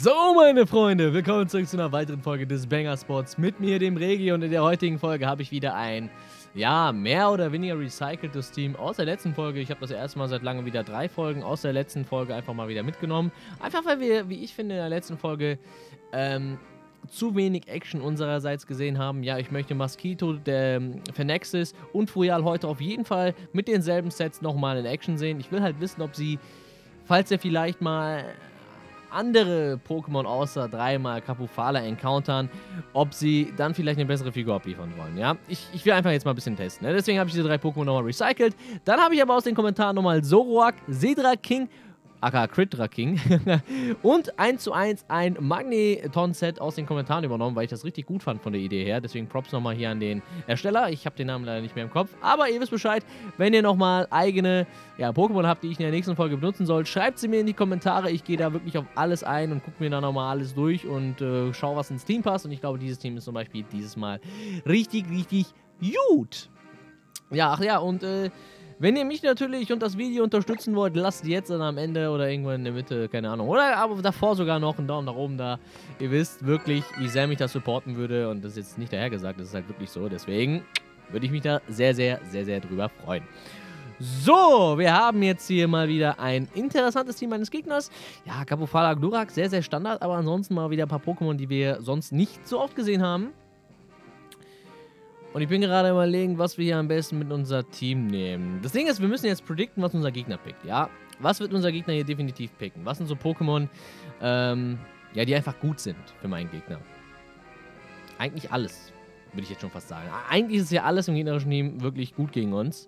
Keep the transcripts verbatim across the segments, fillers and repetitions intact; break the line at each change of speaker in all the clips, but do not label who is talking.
So, meine Freunde, willkommen zurück zu einer weiteren Folge des Banger Sports mit mir, dem Regi. Und in der heutigen Folge habe ich wieder ein, ja, mehr oder weniger recyceltes Team aus der letzten Folge. Ich habe das erste Mal seit langem wieder drei Folgen aus der letzten Folge einfach mal wieder mitgenommen. Einfach weil wir, wie ich finde, in der letzten Folge ähm, zu wenig Action unsererseits gesehen haben. Ja, ich möchte Mosquito, der Phenexis und Furial heute auf jeden Fall mit denselben Sets nochmal in Action sehen. Ich will halt wissen, ob sie, falls er vielleicht mal andere Pokémon außer dreimal Kapufala encountern, ob sie dann vielleicht eine bessere Figur abliefern wollen, ja? Ich, ich will einfach jetzt mal ein bisschen testen, ne? Deswegen habe ich diese drei Pokémon nochmal recycelt. Dann habe ich aber aus den Kommentaren nochmal Zoroark, Sedraking, aka Crit-King und eins zu eins ein Magneton-Set aus den Kommentaren übernommen, weil ich das richtig gut fand von der Idee her. Deswegen Props nochmal hier an den Ersteller. Ich habe den Namen leider nicht mehr im Kopf, aber ihr wisst Bescheid. Wenn ihr nochmal eigene ja, Pokémon habt, die ich in der nächsten Folge benutzen soll, schreibt sie mir in die Kommentare. Ich gehe da wirklich auf alles ein und gucke mir dann nochmal alles durch und äh, schaue, was ins Team passt. Und ich glaube, dieses Team ist zum Beispiel dieses Mal richtig, richtig gut. Ja, ach ja, und äh, wenn ihr mich natürlich und das Video unterstützen wollt, lasst jetzt dann am Ende oder irgendwo in der Mitte, keine Ahnung, oder aber davor sogar noch einen Daumen nach oben da. Ihr wisst wirklich, wie sehr mich das supporten würde und das ist jetzt nicht dahergesagt, das ist halt wirklich so. Deswegen würde ich mich da sehr, sehr, sehr, sehr drüber freuen. So, wir haben jetzt hier mal wieder ein interessantes Team meines Gegners. Ja, Kapufala, Glurak, sehr, sehr Standard, aber ansonsten mal wieder ein paar Pokémon, die wir sonst nicht so oft gesehen haben. Und ich bin gerade überlegen, was wir hier am besten mit unser Team nehmen. Das Ding ist, wir müssen jetzt predikten, was unser Gegner pickt, ja? Was wird unser Gegner hier definitiv picken? Was sind so Pokémon, ähm, ja, die einfach gut sind für meinen Gegner? Eigentlich alles, würde ich jetzt schon fast sagen. Eigentlich ist ja alles im gegnerischen Team wirklich gut gegen uns.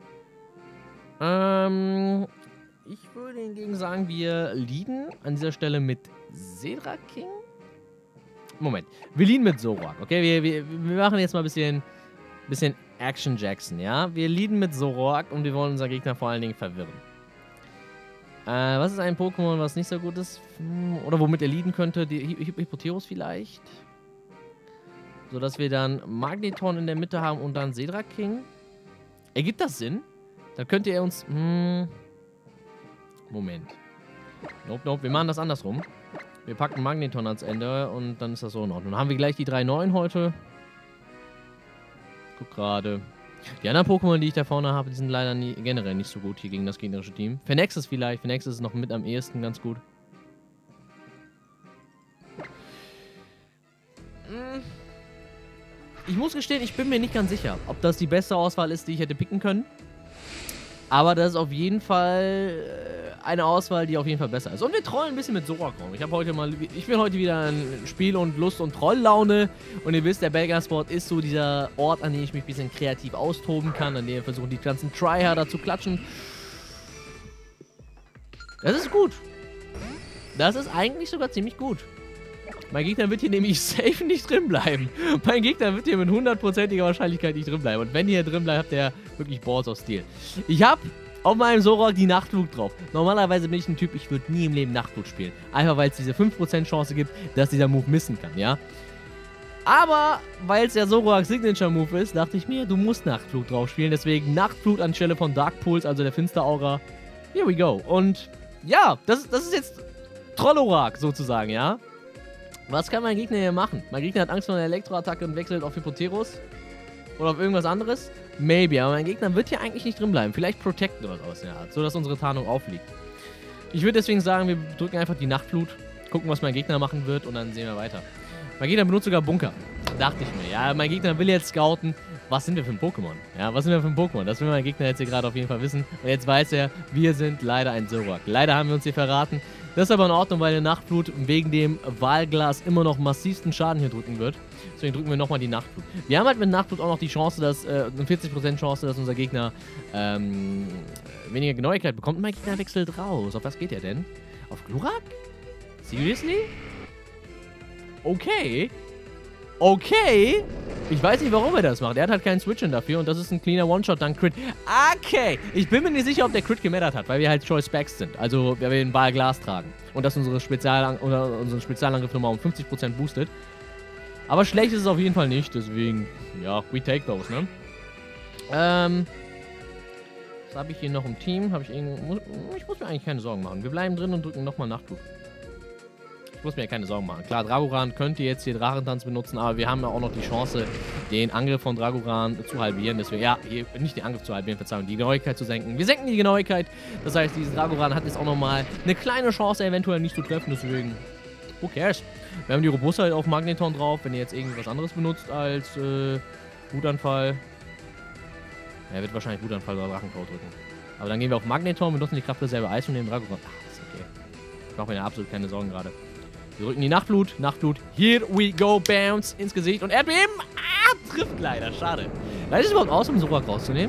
Ähm, ich würde hingegen sagen, wir leaden an dieser Stelle mit Sedraking. Moment, wir leaden mit Zoroark, okay? Wir, wir, wir machen jetzt mal ein bisschen... Bisschen Action Jackson, ja? Wir leaden mit Zoroark und wir wollen unseren Gegner vor allen Dingen verwirren. Äh, was ist ein Pokémon, was nicht so gut ist? Oder womit er leaden könnte? Die Hippoterus vielleicht? So, dass wir dann Magneton in der Mitte haben und dann Sedraking. Ergibt das Sinn? Dann könnte er uns... Hm, Moment. Nope, nope. Wir machen das andersrum. Wir packen Magneton ans Ende und dann ist das so in Ordnung. Dann haben wir gleich die drei neuen heute. Guck gerade. Die anderen Pokémon, die ich da vorne habe, die sind leider nie, generell nicht so gut hier gegen das gegnerische Team. Phenexis vielleicht. Phenexis ist noch mit am ehesten ganz gut. Ich muss gestehen, ich bin mir nicht ganz sicher, ob das die beste Auswahl ist, die ich hätte picken können. Aber das ist auf jeden Fall eine Auswahl, die auf jeden Fall besser ist. Und wir trollen ein bisschen mit Zoroark rum. Ich habe heute mal, ich bin heute wieder in Spiel- und Lust- und Trolllaune. Und ihr wisst, der Banger Sport ist so dieser Ort, an dem ich mich ein bisschen kreativ austoben kann, an dem wir versuchen, die ganzen Tryharder zu klatschen. Das ist gut. Das ist eigentlich sogar ziemlich gut. Mein Gegner wird hier nämlich safe nicht drin bleiben. Mein Gegner wird hier mit hundertprozentiger Wahrscheinlichkeit nicht drin bleiben. Und wenn ihr hier drin bleibt, habt ihr wirklich Balls of Steel. Ich habe auf meinem Zoroark die Nachtflut drauf. Normalerweise bin ich ein Typ, ich würde nie im Leben Nachtflut spielen. Einfach weil es diese fünf Prozent Chance gibt, dass dieser Move missen kann, ja? Aber, weil es der Zoroark Signature Move ist, dachte ich mir, du musst Nachtflut drauf spielen. Deswegen Nachtflut anstelle von Dark Pulse, also der Finsteraura. Here we go. Und ja, das, das ist jetzt Trollorak sozusagen, ja? Was kann mein Gegner hier machen? Mein Gegner hat Angst vor einer Elektroattacke und wechselt auf Hippoterus. Oder auf irgendwas anderes? Maybe, aber mein Gegner wird hier eigentlich nicht drin bleiben. Vielleicht protecten oder sowas in der Art, sodass unsere Tarnung aufliegt. Ich würde deswegen sagen, wir drücken einfach die Nachtflut, gucken, was mein Gegner machen wird und dann sehen wir weiter. Mein Gegner benutzt sogar Bunker. Dachte ich mir. Ja, mein Gegner will jetzt scouten. Was sind wir für ein Pokémon? Ja, was sind wir für ein Pokémon? Das will mein Gegner jetzt hier gerade auf jeden Fall wissen. Und jetzt weiß er, wir sind leider ein Zoroark. Leider haben wir uns hier verraten. Das ist aber in Ordnung, weil eine Nachtflut wegen dem Wahlglas immer noch massivsten Schaden hier drücken wird. Deswegen drücken wir nochmal die Nachtflut. Wir haben halt mit Nachtflut auch noch die Chance, dass, äh, eine vierzig Prozent Chance, dass unser Gegner ähm, weniger Genauigkeit bekommt. Und mein Gegner wechselt raus. Auf was geht er denn? Auf Glurak? Seriously? Okay. Okay. Ich weiß nicht, warum er das macht. Er hat halt keinen Switch-In dafür und das ist ein cleaner One-Shot, dann Crit. Okay. Ich bin mir nicht sicher, ob der Crit gemattert hat, weil wir halt Choice Specs sind. Also, weil wir den Ball Glas tragen. Und dass unsere Spezial oder unseren Spezialangriff nochmal um fünfzig Prozent boostet. Aber schlecht ist es auf jeden Fall nicht. Deswegen, ja, we take those, ne? Ähm. Was habe ich hier noch im Team? Habe ich irgendwo. Ich muss mir eigentlich keine Sorgen machen. Wir bleiben drin und drücken nochmal Nachtflut. Ich muss mir ja keine Sorgen machen. Klar, Dragoran könnte jetzt hier Drachentanz benutzen, aber wir haben ja auch noch die Chance, den Angriff von Dragoran zu halbieren. Deswegen, ja, hier, nicht den Angriff zu halbieren, Verzeihung, die Genauigkeit zu senken. Wir senken die Genauigkeit. Das heißt, dieses Dragoran hat jetzt auch nochmal eine kleine Chance, eventuell nicht zu treffen. Deswegen, who cares? Wir haben die Robustheit auf Magneton drauf, wenn ihr jetzt irgendwas anderes benutzt als äh, Wutanfall. Er wird wahrscheinlich Wutanfall oder Drachencode drücken. Aber dann gehen wir auf Magneton, benutzen die Kraftreserve Eis und nehmen Dragoran. Ach, ist okay. Ich mache mir ja absolut keine Sorgen gerade. Wir drücken die Nachtflut. Nachtflut. Here we go. Bounce ins Gesicht. Und Erdbeben. Ah, trifft leider. Schade. Reicht es überhaupt aus, um Zorak rauszunehmen?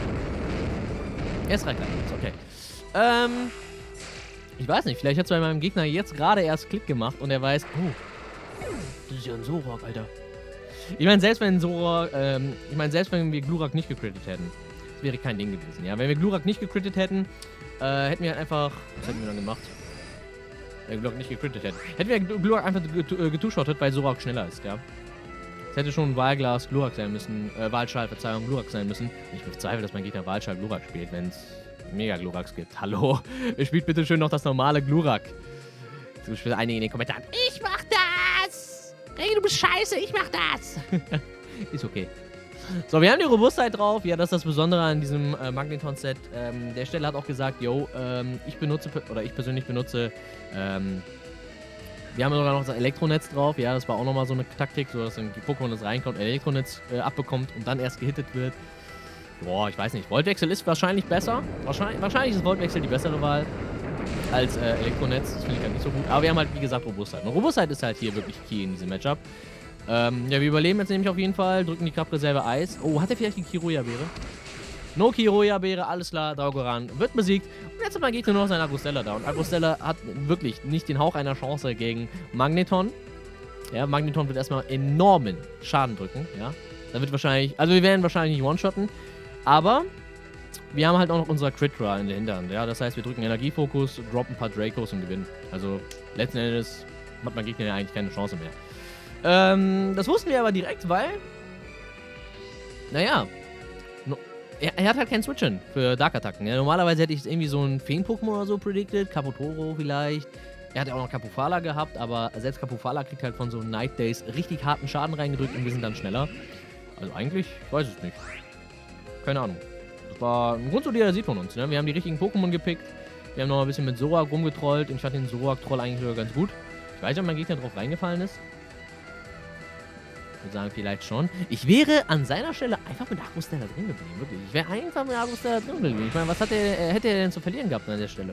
Es reicht leider aus. Okay. Ähm. Ich weiß nicht. Vielleicht hat es bei meinem Gegner jetzt gerade erst Klick gemacht und er weiß, oh, das ist ja ein Zorak, Alter. Ich meine, selbst wenn Zorak, ähm, ich meine, selbst wenn wir Glurak nicht gecrittet hätten, das wäre kein Ding gewesen, ja. Wenn wir Glurak nicht gecrittet hätten, äh, hätten wir halt einfach, was hätten wir dann gemacht? Wenn wir Glurak nicht gecrittet hätten. Hätten wir Glurak einfach getushottet, weil Zorak schneller ist, ja. Es hätte schon Wahlglas Glurak sein müssen, äh, Wahlschall, Verzeihung, Glurak sein müssen. Ich bezweifle, dass mein Gegner Wahlschall Glurak spielt, wenn es mega Gluraks gibt. Hallo? Er spielt bitte schön noch das normale Glurak. Zum Beispiel einige in den Kommentaren. Ich mach das! Hey, du bist scheiße, ich mach das! Ist okay. So, wir haben die Robustheit drauf. Ja, das ist das Besondere an diesem äh, Magneton-Set. Ähm, der Stelle hat auch gesagt, yo, ähm, ich benutze, oder ich persönlich benutze, ähm, wir haben sogar noch das Elektronetz drauf. Ja, das war auch nochmal so eine Taktik, so dass dann die Pokémon das reinkommt, Elektronetz äh, abbekommt und dann erst gehittet wird. Boah, ich weiß nicht. Voltwechsel ist wahrscheinlich besser. Wahrscheinlich, wahrscheinlich ist Voltwechsel die bessere Wahl als äh, Elektronetz. Das finde ich halt nicht so gut. Aber wir haben halt, wie gesagt, Robustheit. Und Robustheit ist halt hier wirklich key in diesem Matchup. Ähm, ja, wir überleben jetzt nämlich auf jeden Fall. Drücken die Kraftreserve Eis. Oh, hat er vielleicht die Kiroya-Beere? No Kiroya-Beere, alles klar. Dragoran wird besiegt. Und jetzt hat mein Gegner nur noch seinen Agrostella da. Und Agrostella hat wirklich nicht den Hauch einer Chance gegen Magneton. Ja, Magneton wird erstmal enormen Schaden drücken. Ja, da wird wahrscheinlich, also wir werden wahrscheinlich nicht one-shotten. Aber wir haben halt auch noch unser Crit-Ra in der Hinterhand. Ja, das heißt, wir drücken Energiefokus, droppen ein paar Dracos und gewinnen. Also letzten Endes hat mein Gegner ja eigentlich keine Chance mehr. Ähm, das wussten wir aber direkt, weil, naja, no, er, er hat halt kein Switchen für Dark-Attacken. Ja, normalerweise hätte ich irgendwie so ein Feen-Pokémon oder so predicted, Kapotoro vielleicht. Er hat ja auch noch Kapufala gehabt, aber selbst Kapufala kriegt halt von so Night Days richtig harten Schaden reingedrückt und wir sind dann schneller. Also eigentlich, ich weiß es nicht. Keine Ahnung. Das war ein grundsolider Sieg von uns. Ne? Wir haben die richtigen Pokémon gepickt. Wir haben noch ein bisschen mit Zorak rumgetrollt. Und ich fand den Zorak-Troll eigentlich sogar ganz gut. Ich weiß nicht, ob mein Gegner drauf reingefallen ist. Ich würde sagen, vielleicht schon. Ich wäre an seiner Stelle einfach mit Agrostella drin geblieben. Wirklich. Ich wäre einfach mit Agrostella drin geblieben. Ich meine, was hat er, hätte er denn zu verlieren gehabt an der Stelle?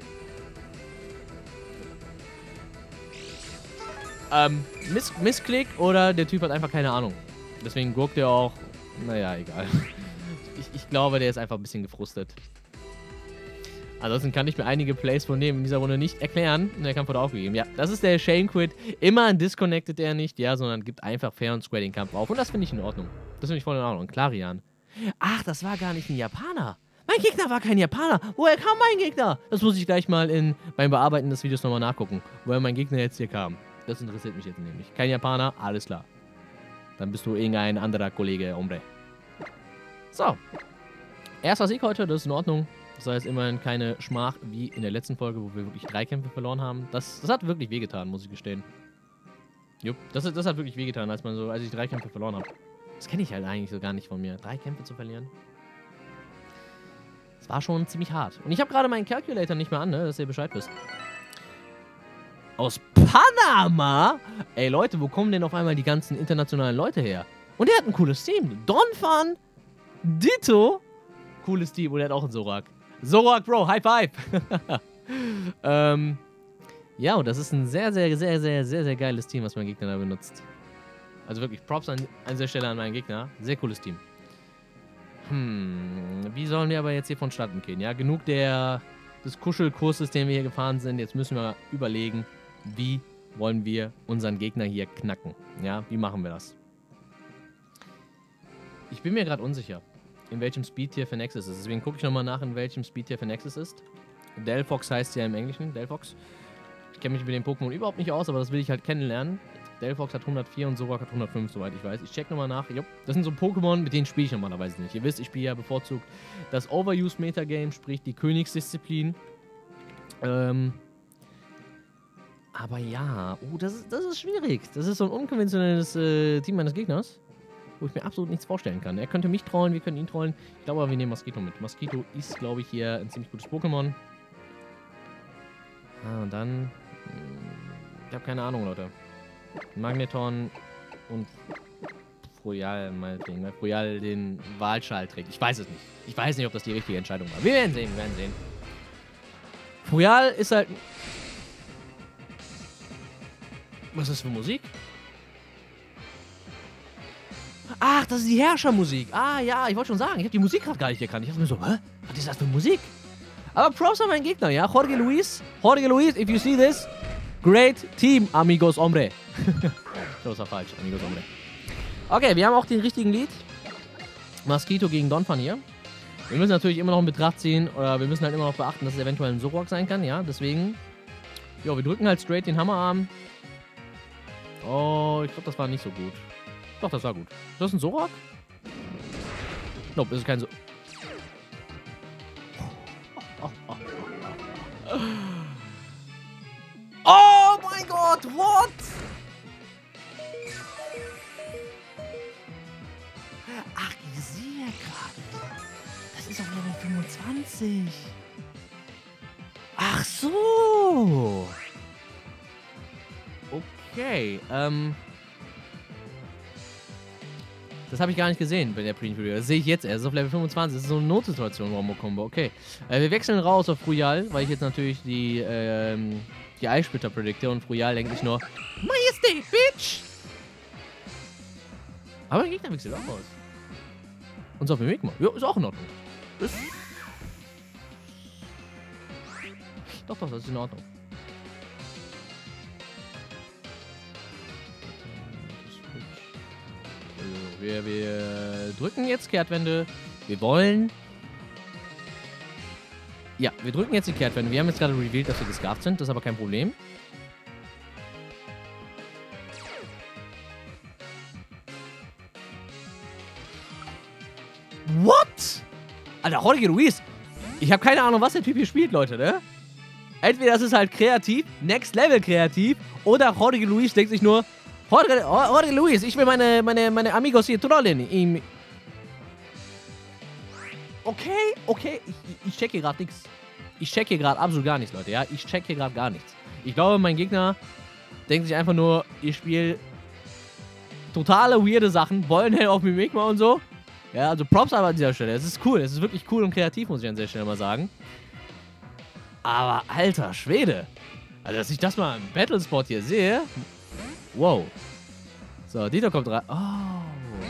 Ähm, Miss Missklick oder der Typ hat einfach keine Ahnung. Deswegen guckt er auch. Naja, egal. Ich, ich glaube, der ist einfach ein bisschen gefrustet. Ansonsten kann ich mir einige Plays von dem in dieser Runde nicht erklären. Und der Kampf wurde aufgegeben. Ja, das ist der Shame Quit. Immer disconnected er nicht, ja, sondern gibt einfach fair und square den Kampf auf. Und das finde ich in Ordnung. Das finde ich voll in Ordnung. Klarian. Ach, das war gar nicht ein Japaner. Mein Gegner war kein Japaner. Woher kam mein Gegner? Das muss ich gleich mal in, beim Bearbeiten des Videos nochmal nachgucken. Woher mein Gegner jetzt hier kam. Das interessiert mich jetzt nämlich. Kein Japaner, alles klar. Dann bist du irgendein anderer Kollege, Hombre. So. Erster Sieg heute, das ist in Ordnung. Das heißt immerhin keine Schmach wie in der letzten Folge, wo wir wirklich drei Kämpfe verloren haben. Das, das hat wirklich wehgetan, muss ich gestehen. Jupp, das, das hat wirklich wehgetan, als, man so, als ich drei Kämpfe verloren habe. Das kenne ich halt eigentlich so gar nicht von mir. Drei Kämpfe zu verlieren. Das war schon ziemlich hart. Und ich habe gerade meinen Calculator nicht mehr an, ne, dass ihr Bescheid wisst. Aus Panama? Ey Leute, wo kommen denn auf einmal die ganzen internationalen Leute her? Und der hat ein cooles Team. Donphan, Ditto. Cooles Team. Und der hat auch einen Zorak. Zorak, Bro, High Five. ähm, ja, und das ist ein sehr, sehr, sehr, sehr, sehr, sehr geiles Team, was mein Gegner da benutzt. Also wirklich Props an, an dieser Stelle an meinen Gegner. Sehr cooles Team. Hm, wie sollen wir aber jetzt hier vonstatten gehen? Ja, genug der, des Kuschelkurses, den wir hier gefahren sind. Jetzt müssen wir überlegen, wie wollen wir unseren Gegner hier knacken. Ja, wie machen wir das? Ich bin mir gerade unsicher, in welchem Speed-Tier für Nexus ist. Deswegen gucke ich nochmal nach, in welchem Speed-Tier für Nexus ist. Delphox heißt ja im Englischen, Delphox. Ich kenne mich mit den Pokémon überhaupt nicht aus, aber das will ich halt kennenlernen. Delphox hat hundertvier und Zorak hat hundertfünf, soweit ich weiß. Ich check nochmal nach. Jupp. Das sind so Pokémon, mit denen spiele ich normalerweise nicht. Ihr wisst, ich spiele ja bevorzugt das Overuse-Metagame, sprich die Königsdisziplin. Ähm... Aber ja, oh, das ist, das ist schwierig. Das ist so ein unkonventionelles äh, Team meines Gegners, wo ich mir absolut nichts vorstellen kann. Er könnte mich trollen, wir können ihn trollen. Ich glaube aber, wir nehmen Mosquito mit. Mosquito ist, glaube ich, hier ein ziemlich gutes Pokémon. Ah, und dann... Ich habe keine Ahnung, Leute. Magneton und Froyal, meinetwegen, weil Froyal den Wahlschal trägt. Ich weiß es nicht. Ich weiß nicht, ob das die richtige Entscheidung war. Wir werden sehen, wir werden sehen. Froyal ist halt... Was ist das für Musik? Ach, das ist die Herrschermusik. Ah, ja, ich wollte schon sagen, ich habe die Musik gerade gar nicht erkannt. Ich dachte mir so, hä? Was ist das für Musik? Aber Props an meinen Gegner, ja? Jorge Luis. Jorge Luis, if you see this, great team, amigos hombre. Das war falsch, amigos hombre. Okay, wir haben auch den richtigen Lead. Mosquito gegen Donphan hier. Wir müssen natürlich immer noch in Betracht ziehen, oder wir müssen halt immer noch beachten, dass es eventuell ein Zoroark sein kann, ja? Deswegen, ja, wir drücken halt straight den Hammerarm. Oh, ich glaube, das war nicht so gut. Doch, das war gut. Ist das ein Zoroark? Nope, das ist kein Zoroark. Oh mein Gott, what? Ach, ich sehe gerade. Das ist auf Level fünfundzwanzig. Ach so. Okay, ähm... das habe ich gar nicht gesehen bei der Preview. Das sehe ich jetzt erst. Das ist auf Level fünfundzwanzig. Das ist so eine Notsituation, Wombo-Combo. Okay. Äh, wir wechseln raus auf Froyal, weil ich jetzt natürlich die, ähm, die Eissplitter predikte und Froyal denkt nicht nur Majestät, Bitch! Aber der Gegner wechselt auch raus. Und so auf dem Weg mal. Ja, ist auch in Ordnung. Ist doch, doch, das ist in Ordnung. Wir, wir drücken jetzt Kehrtwende. Wir wollen... Ja, wir drücken jetzt die Kehrtwende. Wir haben jetzt gerade revealed, dass wir gescarft sind. Das ist aber kein Problem. What? Alter, Jorge Luis. Ich habe keine Ahnung, was der Typ hier spielt, Leute, ne? Entweder das ist halt kreativ, Next Level kreativ, oder Jorge Luis denkt sich nur... Jorge, Jorge Luis, ich will meine, meine, meine Amigos hier trollen. Ihm. Okay, okay. Ich, ich check hier gerade nichts. Ich check hier gerade absolut gar nichts, Leute. Ja, ich check hier gerade gar nichts. Ich glaube, mein Gegner denkt sich einfach nur, ich spiele totale weirde Sachen, wollen halt auf Mimikma und so. Ja, also Props aber an dieser Stelle. Es ist cool. Es ist wirklich cool und kreativ, muss ich an dieser Stelle mal sagen. Aber alter Schwede. Also, dass ich das mal im Battlespot hier sehe. Wow. So, Dito kommt rein. Oh.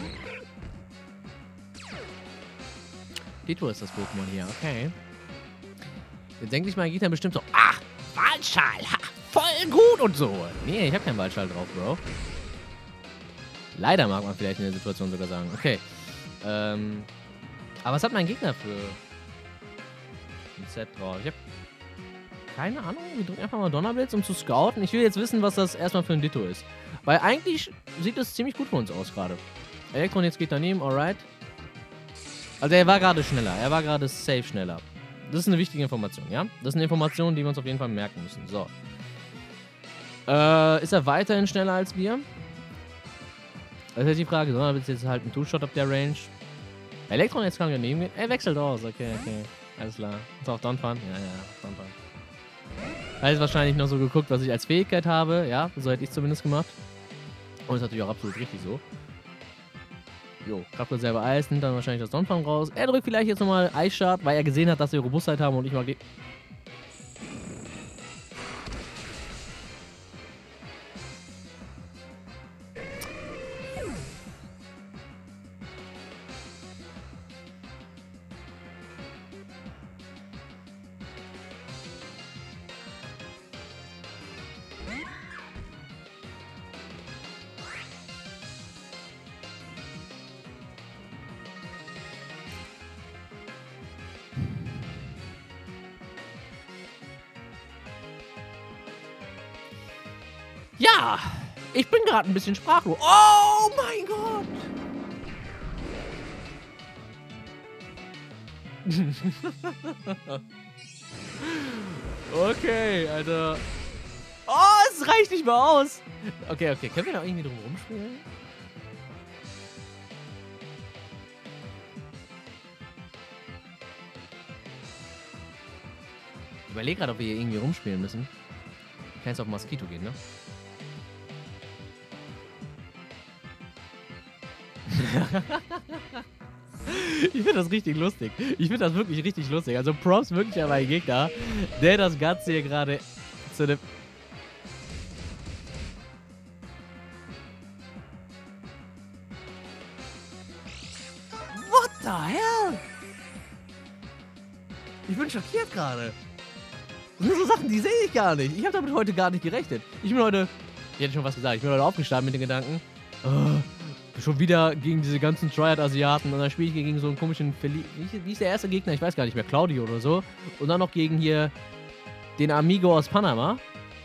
Dito ist das Pokémon hier, okay. Jetzt denkt sich mein Gegner bestimmt so, ach, Wahlschal, ha, voll gut und so. Nee, ich habe keinen Wahlschal drauf, Bro. Leider mag man vielleicht in der Situation sogar sagen. Okay. Ähm, aber was hat mein Gegner für ein Set drauf? Ich habe keine Ahnung, wir drücken einfach mal Donnerblitz, um zu scouten. Ich will jetzt wissen, was das erstmal für ein Ditto ist. Weil eigentlich sieht das ziemlich gut für uns aus gerade. Elektron jetzt geht daneben, alright. Also er war gerade schneller, er war gerade safe schneller. Das ist eine wichtige Information, ja? Das ist eine Information, die wir uns auf jeden Fall merken müssen. So. Äh, ist er weiterhin schneller als wir? Das ist die Frage, Donnerblitz jetzt halt ein Two-Shot ab der Range. Elektron jetzt kann daneben gehen. Er wechselt aus, okay, okay. Alles klar. Ist auch Donphan? Ja, ja, Donphan. Er hat wahrscheinlich noch so geguckt, was ich als Fähigkeit habe. Ja, so hätte ich zumindest gemacht. Und ist natürlich auch absolut richtig so. Jo, Kraftball selber Eis, nimmt dann wahrscheinlich das Donphan raus. Er drückt vielleicht jetzt nochmal Eisschart, weil er gesehen hat, dass wir Robustheit haben und ich mag die... Ja, ich bin gerade ein bisschen sprachlos. Oh mein Gott! Okay, Alter. Oh, es reicht nicht mehr aus. Okay, okay. Können wir da irgendwie drum rumspielen? Ich überlege gerade, ob wir hier irgendwie rumspielen müssen. Ich kann jetzt auf Mosquito gehen, ne? Ich finde das richtig lustig. Ich finde das wirklich richtig lustig. Also Props wirklich an meinen Gegner, der das Ganze hier gerade zu einem... What the hell? Ich bin schockiert gerade. Das sind so Sachen, die sehe ich gar nicht. Ich habe damit heute gar nicht gerechnet. Ich bin heute... Ich hätte schon was gesagt. Ich bin heute aufgestanden mit den Gedanken... Oh, schon wieder gegen diese ganzen Triad-Asiaten und dann spiele ich gegen so einen komischen Feli wie, wie ist der erste Gegner? Ich weiß gar nicht mehr. Claudio oder so. Und dann noch gegen hier den Amigo aus Panama.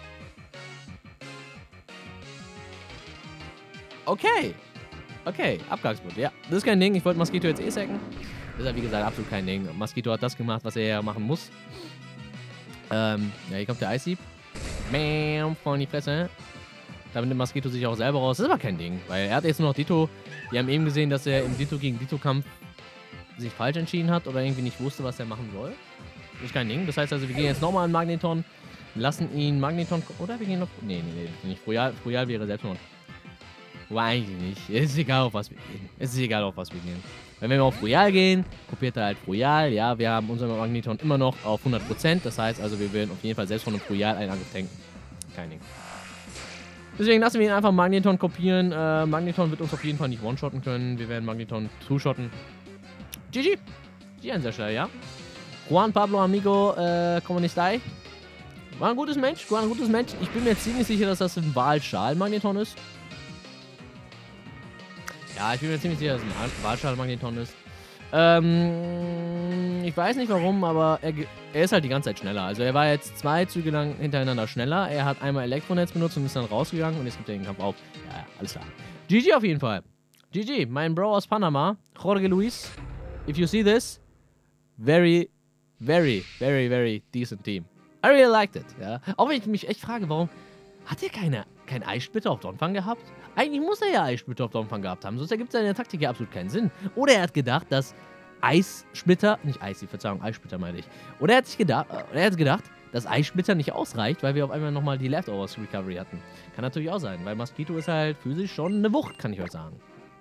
Okay. Okay, Abgangspunkt. Ja, das ist kein Ding. Ich wollte Mosquito jetzt eh sacken. Das ist ja wie gesagt absolut kein Ding. Mosquito hat das gemacht, was er ja machen muss. Ähm, ja, hier kommt der Icy. Bam, voll in die Fresse. Damit nimmt Mosquito sich auch selber raus. Das ist aber kein Ding, weil er hat jetzt nur noch Ditto. Wir haben eben gesehen, dass er im Ditto gegen Ditto-Kampf sich falsch entschieden hat oder irgendwie nicht wusste, was er machen soll. Das ist kein Ding. Das heißt also, wir gehen jetzt nochmal an Magneton, lassen ihn Magneton... Oder wir gehen noch... Nee, nee, nee, nicht Royal. Royal wäre selbst noch... Wobei eigentlich nicht. Es ist egal, auf was wir gehen. Es ist egal, auf was wir gehen. Wenn wir auf Royal gehen, kopiert er halt Royal. Ja, wir haben unseren Magneton immer noch auf hundert Prozent. Das heißt also, wir werden auf jeden Fall selbst von einem Royal einen Angriff tanken. Kein Ding. Deswegen lassen wir ihn einfach Magneton kopieren. Äh, Magneton wird uns auf jeden Fall nicht one-shotten können. Wir werden Magneton two-shotten. G G. G G an der Stelle, ja. Juan Pablo Amigo äh, Comunistai. War ein gutes Mensch. War ein gutes Mensch. Ich bin mir ziemlich sicher, dass das ein Wahlschal-Magneton ist. Ja, ich bin mir ziemlich sicher, dass es ein Wahlschal-Magneton ist. Ähm, ich weiß nicht warum, aber er, er ist halt die ganze Zeit schneller. Also er war jetzt zwei Züge lang hintereinander schneller. Er hat einmal Elektronetz benutzt und ist dann rausgegangen und jetzt gibt er den Kampf auf. Ja, ja, alles klar. G G auf jeden Fall. G G, mein Bro aus Panama, Jorge Luis. If you see this, very, very, very, very decent team. I really liked it. Ja. Auch wenn ich mich echt frage, warum hat er keine, kein Eissplitter auf Donphan gehabt? Eigentlich muss er ja Eissplitter auf Donphan gehabt haben, sonst ergibt seine Taktik ja absolut keinen Sinn. Oder er hat gedacht, dass Eissplitter, nicht Eis, die Verzeihung, Eissplitter meine ich. Oder er hat sich gedacht, er hat gedacht, dass Eissplitter nicht ausreicht, weil wir auf einmal nochmal die Leftovers Recovery hatten. Kann natürlich auch sein, weil Mosquito ist halt physisch schon eine Wucht, kann ich euch sagen.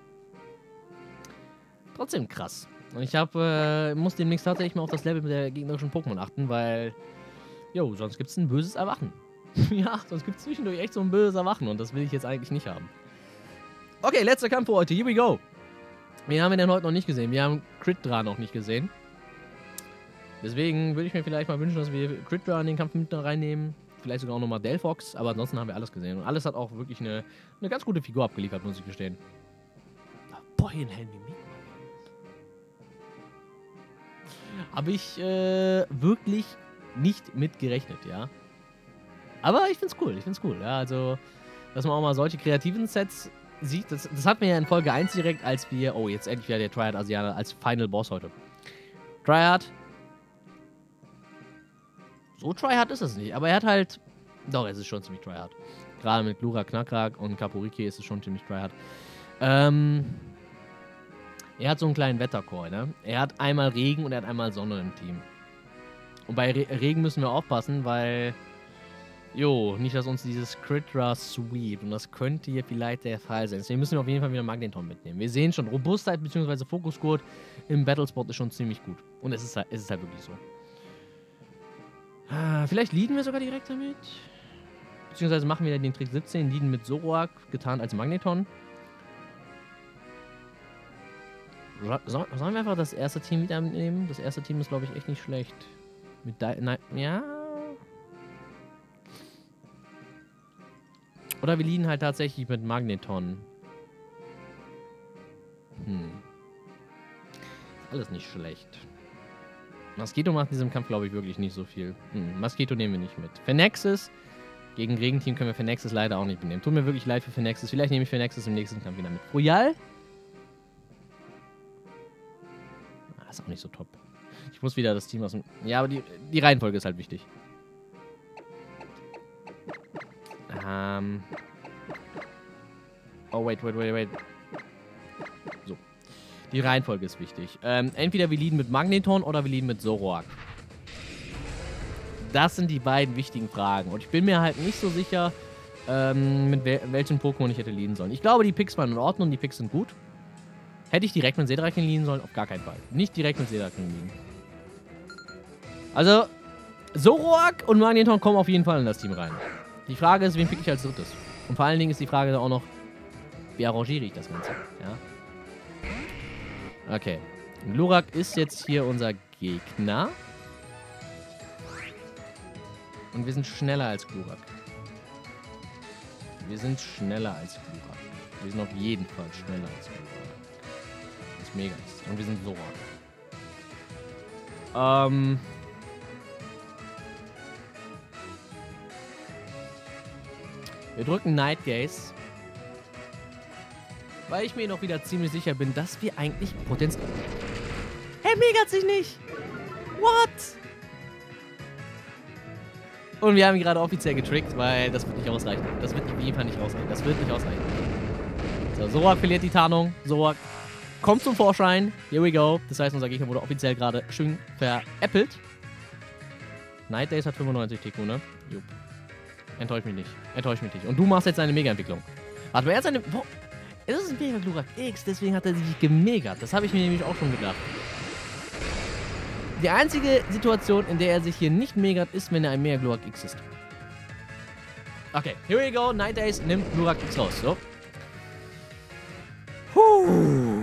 Trotzdem krass. Und ich hab, äh, muss demnächst tatsächlich mal auf das Level mit der gegnerischen Pokémon achten, weil, jo, sonst gibt's ein böses Erwachen. Ja, sonst gibt's zwischendurch echt so ein böses Erwachen und das will ich jetzt eigentlich nicht haben. Okay, letzter Kampf für heute. Here we go. Wen haben wir denn heute noch nicht gesehen? Wir haben Crit-Dra noch nicht gesehen. Deswegen würde ich mir vielleicht mal wünschen, dass wir Crit-Dra in den Kampf mit reinnehmen. Vielleicht sogar auch nochmal Delphox, aber ansonsten haben wir alles gesehen. Und alles hat auch wirklich eine, eine ganz gute Figur abgeliefert, muss ich gestehen. Boah, hier ein Helm wie mich. Habe ich äh, wirklich nicht mit gerechnet, ja. Aber ich find's cool, ich find's cool, ja. Also, dass man auch mal solche kreativen Sets sieht, das, das hatten wir ja in Folge eins direkt, als wir, oh, jetzt endlich wieder der Triad-Asianer als Final Boss heute. Triad. So Triad ist es nicht, aber er hat halt, doch, es ist schon ziemlich Triad. Gerade mit Glura, Knackrack und Kaporiki ist es schon ziemlich Triad. Ähm, er hat so einen kleinen Wettercore, ne? Er hat einmal Regen und er hat einmal Sonne im Team. Und bei Re Regen müssen wir aufpassen, weil, jo, nicht, dass uns dieses Crit-Dra sweept. Und das könnte hier vielleicht der Fall sein. Deswegen müssen wir auf jeden Fall wieder Magneton mitnehmen. Wir sehen schon, Robustheit bzw. Fokusgurt im Battlespot ist schon ziemlich gut. Und es ist halt, es ist halt wirklich so. Vielleicht leaden wir sogar direkt damit. Beziehungsweise machen wir den Trick siebzehn, leaden mit Zoroark, getan als Magneton. So, sollen wir einfach das erste Team wieder nehmen? Das erste Team ist, glaube ich, echt nicht schlecht. Mit Di Nein, ja. Oder wir leaden halt tatsächlich mit Magneton. Hm. Alles nicht schlecht. Mosquito macht in diesem Kampf, glaube ich, wirklich nicht so viel. Hm, Mosquito nehmen wir nicht mit. Phenexis. Gegen Regenteam können wir Phenexis leider auch nicht mitnehmen. Tut mir wirklich leid für Phenexis. Vielleicht nehme ich Phenexis im nächsten Kampf wieder mit. Royal? Ah, ist auch nicht so top. Ich muss wieder das Team aus dem... Ja, aber die, die Reihenfolge ist halt wichtig. Ähm. Oh, wait, wait, wait, wait. So. Die Reihenfolge ist wichtig. Ähm, entweder wir leaden mit Magneton oder wir leaden mit Zoroark. Das sind die beiden wichtigen Fragen. Und ich bin mir halt nicht so sicher, ähm, mit wel welchen Pokémon ich hätte leaden sollen. Ich glaube, die Picks waren in Ordnung, die Picks sind gut. Hätte ich direkt mit Sedrakin leaden sollen? Auf gar keinen Fall. Nicht direkt mit Sedrakin leaden. Also, Zoroark und Magneton kommen auf jeden Fall in das Team rein. Die Frage ist, wen pick ich als drittes? Und vor allen Dingen ist die Frage dann auch noch, wie arrangiere ich das Ganze? Ja. Okay. Glurak ist jetzt hier unser Gegner. Und wir sind schneller als Glurak. Wir sind schneller als Glurak. Wir sind auf jeden Fall schneller als Glurak. Das ist mega. Und wir sind Zoroark. Ähm... Wir drücken Night Gaze, weil ich mir noch wieder ziemlich sicher bin, dass wir eigentlich Potenzial... Er megert sich nicht! What? Und wir haben ihn gerade offiziell getrickt, weil das wird nicht ausreichen. Das wird auf jeden Fall nicht ausreichen. Das wird nicht ausreichen. So, Zoroark verliert die Tarnung. Zoroark kommt zum Vorschein. Here we go. Das heißt, unser Gegner wurde offiziell gerade schön veräppelt. Night Days hat fünfundneunzig T Q, ne? Jupp. Enttäusch mich nicht. Enttäusch mich nicht. Und du machst jetzt seine Mega-Entwicklung. Warte mal, er hat seine... Wo? Es ist ein Mega-Glurak X, deswegen hat er sich gemegert. Das habe ich mir nämlich auch schon gedacht. Die einzige Situation, in der er sich hier nicht megert, ist, wenn er ein Mega-Glurak X ist. Okay, here we go. Night Days nimmt Glurak X raus. So. Puh.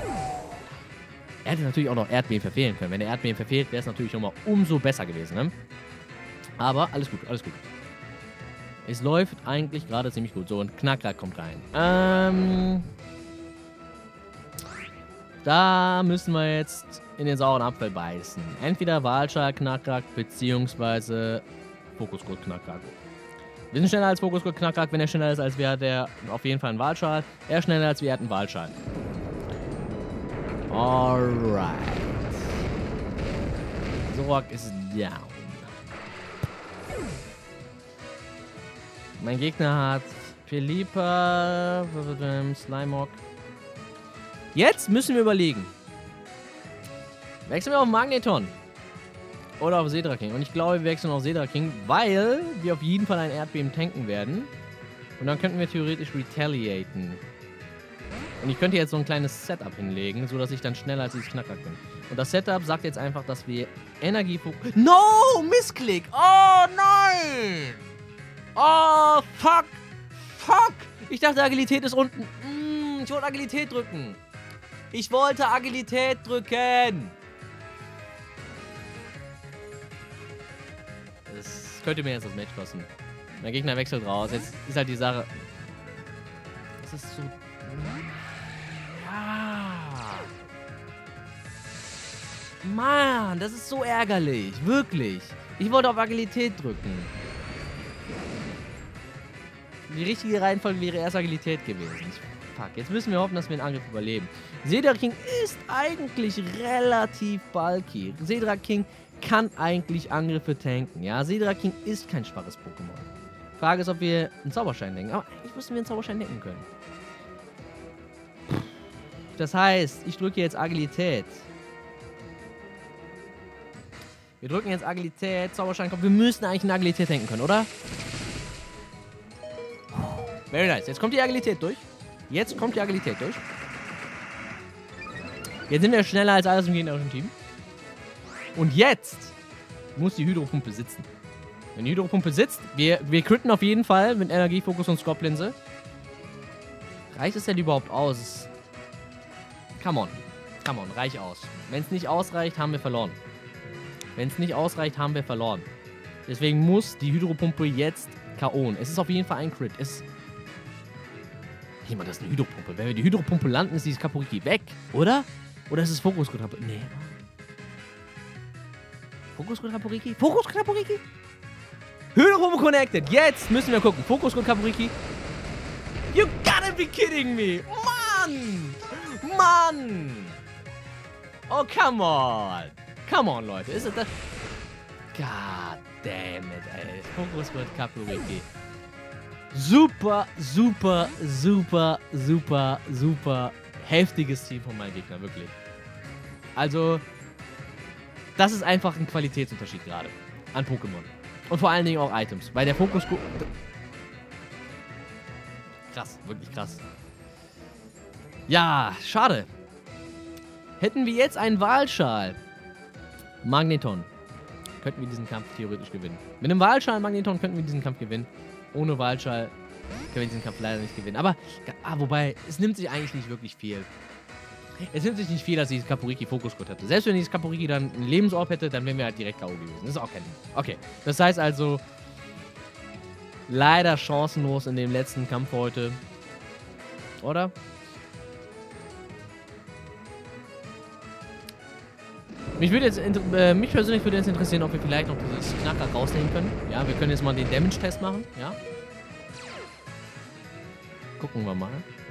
Er hätte natürlich auch noch Erdbeben verfehlen können. Wenn er Erdbeben verfehlt, wäre es natürlich nochmal umso besser gewesen, ne? Aber alles gut, alles gut. Es läuft eigentlich gerade ziemlich gut. So, ein Knackrack kommt rein. Ähm... Da müssen wir jetzt in den sauren Apfel beißen. Entweder Walschal Knackrack, beziehungsweise Fokusgurt Knackrack. Wir sind schneller als Fokusgurt Knackrack. Wenn er schneller ist als wir, hat er auf jeden Fall einen Walschal. Er ist schneller als wir, hat einen Walschal. Alright. Zoroark ist down. Mein Gegner hat Philippa, Slimog. Jetzt müssen wir überlegen. Wechseln wir auf Magneton. Oder auf Sedraking. Und ich glaube, wir wechseln auf Sedraking, weil wir auf jeden Fall ein Erdbeben tanken werden. Und dann könnten wir theoretisch retaliaten. Und ich könnte jetzt so ein kleines Setup hinlegen, sodass ich dann schneller als dieses Knackrack bin. Und das Setup sagt jetzt einfach, dass wir Energie... No! Missklick! Oh nein! Oh, fuck! Fuck! Ich dachte, Agilität ist unten. Mm, ich wollte Agilität drücken. Ich wollte Agilität drücken. Das könnte mir jetzt das Match kosten. Mein Gegner wechselt raus. Jetzt ist halt die Sache... Das ist so... Ja. Mann, das ist so ärgerlich. Wirklich. Ich wollte auf Agilität drücken. Die richtige Reihenfolge wäre erst Agilität gewesen. Fuck, jetzt müssen wir hoffen, dass wir den Angriff überleben. Sedraking ist eigentlich relativ bulky. Sedraking kann eigentlich Angriffe tanken. Ja, Sedraking ist kein schwaches Pokémon. Frage ist, ob wir einen Zauberschein denken. Aber eigentlich müssen wir einen Zauberschein denken können. Das heißt, ich drücke jetzt Agilität. Wir drücken jetzt Agilität, Zauberschein kommt. Wir müssen eigentlich eine Agilität denken können, oder? Very nice. Jetzt kommt die Agilität durch. Jetzt kommt die Agilität durch. Jetzt sind wir schneller als alles im gegnerischen Team. Und jetzt muss die Hydropumpe sitzen. Wenn die Hydropumpe sitzt, wir, wir critten auf jeden Fall mit Energiefokus und Scorplinse. Reicht es denn überhaupt aus? Come on. Come on, reich aus. Wenn es nicht ausreicht, haben wir verloren. Wenn es nicht ausreicht, haben wir verloren. Deswegen muss die Hydropumpe jetzt K O'en. Es ist auf jeden Fall ein Crit. Es Jemand, das ist eine Hydropumpe. Wenn wir die Hydropumpe landen, ist dieses Kaporiki weg, oder? Oder ist es Fokusgurt Kaporiki? Nee. Fokusgurt Kaporiki? Fokusgurt Kaporiki? Hydropumpe connected. Jetzt müssen wir gucken. Fokusgurt Kaporiki. You gotta be kidding me. Mann! Mann! Oh, come on. Come on, Leute. Ist es das? God damn it, ey. Fokusgurt Kaporiki. super, super, super, super, super heftiges Team von meinem Gegner, wirklich. Also, das ist einfach ein Qualitätsunterschied gerade an Pokémon. Und vor allen Dingen auch Items. Weil der Fokus... Krass, wirklich krass. Ja, schade. Hätten wir jetzt einen Wahlschal. Magneton. Könnten wir diesen Kampf theoretisch gewinnen. Mit einem Wahlschal Magneton könnten wir diesen Kampf gewinnen. Ohne Wahlschal können wir diesen Kampf leider nicht gewinnen. Aber, ah, wobei, es nimmt sich eigentlich nicht wirklich viel. Es nimmt sich nicht viel, dass dieses Kaporiki Fokusgurt hatte. Selbst wenn dieses Kaporiki dann einen Lebensorb hätte, dann wären wir halt direkt K O gewesen. Das ist auch kein Ding. Okay, das heißt also, leider chancenlos in dem letzten Kampf heute. Oder? Mich, würde jetzt, äh, mich persönlich würde jetzt interessieren, ob wir vielleicht noch dieses Knacker rausnehmen können. Ja, wir können jetzt mal den Damage-Test machen. Ja. Gucken wir mal.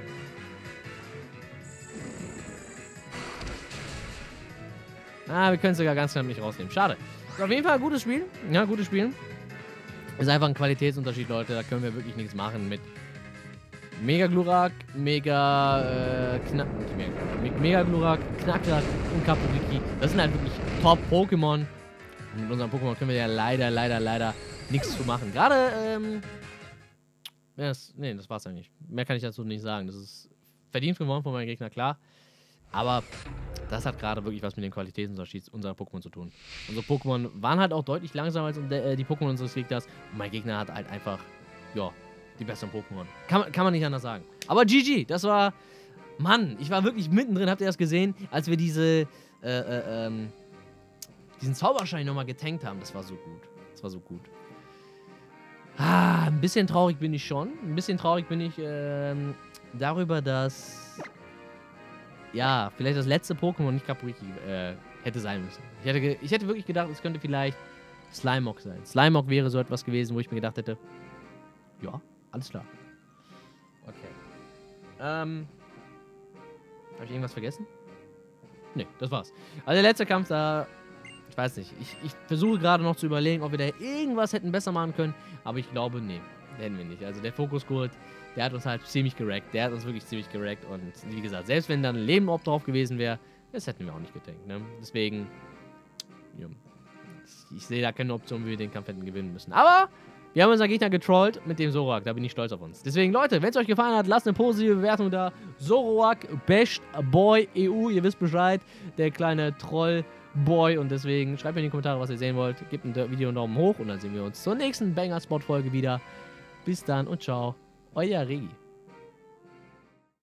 Ah, wir können es sogar ganz knapp nicht rausnehmen. Schade. Ist auf jeden Fall ein gutes Spiel. Ja, gutes Spiel. Ist einfach ein Qualitätsunterschied, Leute. Da können wir wirklich nichts machen mit Mega Glurak, Mega, äh, Knack, nicht Mega, Mega Glurak, Knackrak und Kaporiki. Das sind halt wirklich Top-Pokémon. Und mit unseren Pokémon können wir ja leider, leider, leider nichts zu machen. Gerade, ähm, ja, das, nee, das war's eigentlich. Mehr kann ich dazu nicht sagen. Das ist verdient gewonnen von meinem Gegner, klar. Aber das hat gerade wirklich was mit den Qualitätsunterschied unserer Pokémon zu tun. Unsere Pokémon waren halt auch deutlich langsamer als äh, die Pokémon unseres Gegners. Und mein Gegner hat halt einfach, ja, die besseren Pokémon. Kann, kann man nicht anders sagen. Aber G G, das war... Mann, ich war wirklich mittendrin, habt ihr das gesehen? Als wir diese, äh, äh, ähm, diesen Zauberschein nochmal getankt haben. Das war so gut. Das war so gut. Ah, ein bisschen traurig bin ich schon. Ein bisschen traurig bin ich ähm, darüber, dass... Ja, vielleicht das letzte Pokémon nicht Kaporiki äh, hätte sein müssen. Ich hätte, ich hätte wirklich gedacht, es könnte vielleicht Slimog sein. Slimog wäre so etwas gewesen, wo ich mir gedacht hätte, ja, alles klar. Okay. Ähm, habe ich irgendwas vergessen? Nee, das war's. Also der letzte Kampf da, ich weiß nicht. Ich, ich versuche gerade noch zu überlegen, ob wir da irgendwas hätten besser machen können, aber ich glaube, nee, hätten wir nicht. Also der Fokusgurt, der hat uns halt ziemlich gerackt. Der hat uns wirklich ziemlich gerackt. Und wie gesagt, selbst wenn dann ein Leben-Ob drauf gewesen wäre, das hätten wir auch nicht getankt. Ne? Deswegen, ja, ich sehe da keine Option, wie wir den Kampf hätten gewinnen müssen. Aber wir haben unseren Gegner getrollt mit dem Zoroark. Da bin ich stolz auf uns. Deswegen, Leute, wenn es euch gefallen hat, lasst eine positive Bewertung da. Zoroark, Best Boy E U. Ihr wisst Bescheid. Der kleine Troll-Boy. Und deswegen schreibt mir in die Kommentare, was ihr sehen wollt. Gebt ein Video einen Daumen hoch. Und dann sehen wir uns zur nächsten Banger-Spot-Folge wieder. Bis dann und ciao. Euer Regi.